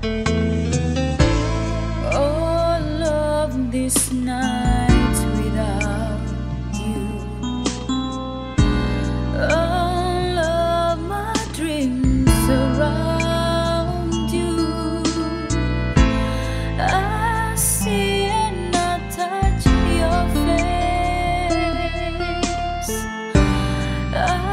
All of these nights without you, all of my dreams around you, I see and I touch your face.